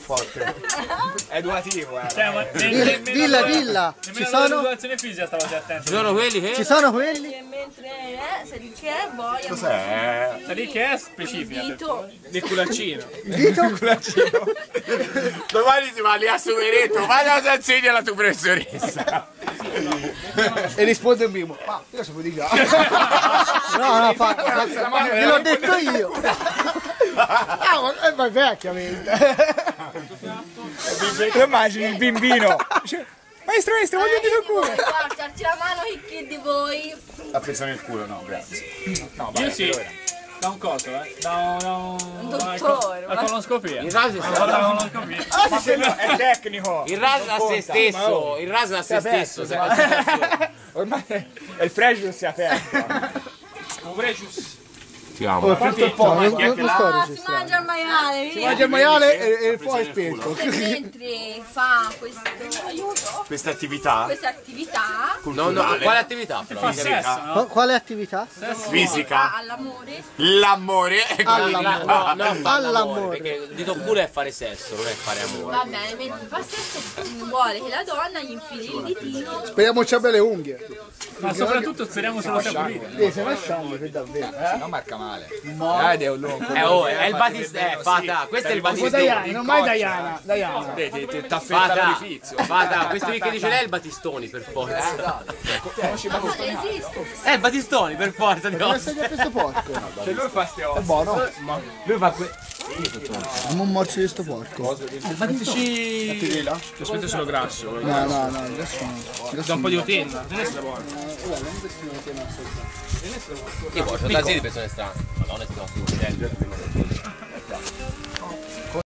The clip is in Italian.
forte. È educativo, Dilla. Ci sono? Ci sono quelli che? Ci sono quelli? E mentre se di che è boia. Cos'è? Sa di che è specifica. Dito. Del culaccino. Dito? Domani si va lì a Sumeretto, vai cosa insegna la tua professoressa. E risponde il primo. Ma io sapevo di già. No, ve l'ho detto io. Ma vecchiamente. Lo immagini il bimbino. Maestro, voglio dire il culo. Guardarci la mano chi di voi. Ha preso nel culo, no, grazie. No, Io sì. Da un coso, Da Un dottore. una colonoscopia. Il raso È tecnico. a se stesso. Il raso a se stesso. Ormai è il prejudice sia aperto. Un Precious. Ti amo. Non sto Ah, si registrando. mangia il maiale. Si mangia il maiale e poi spento. E mentre fa questo aiuto, questa attività questa attività No, quale attività però? Fa sesso, no? Quale attività? fisica, all'amore. l'amore è All'amore. No, non fare All'amore. l'amore, perché il dito culo è fare sesso, non è fare amore. Va bene, mentre fa sesso vuole che la donna gli infili il ditino. Speriamo ci abbia le unghie. Ma soprattutto speriamo se lo sia pulito. Se lasciamo per davvero. non marca male. È un lungo. È il Batistone, Fata, questo è il Batistone. Non mai Diana. Taffetta l'orifizio. Fata, questo qui che dice lei è il Batistoni per forza. Non esiste. È il Batistoni per forza, di Ma sei questo porco? Se lui fa ste ossa. È buono. Lui fa Non un morso di sto porco. Fateci. Aspetta solo grasso. No, adesso no. Da un po' di utenna. Non è sta buono. Io sono da di persone strane. Madonna, ti do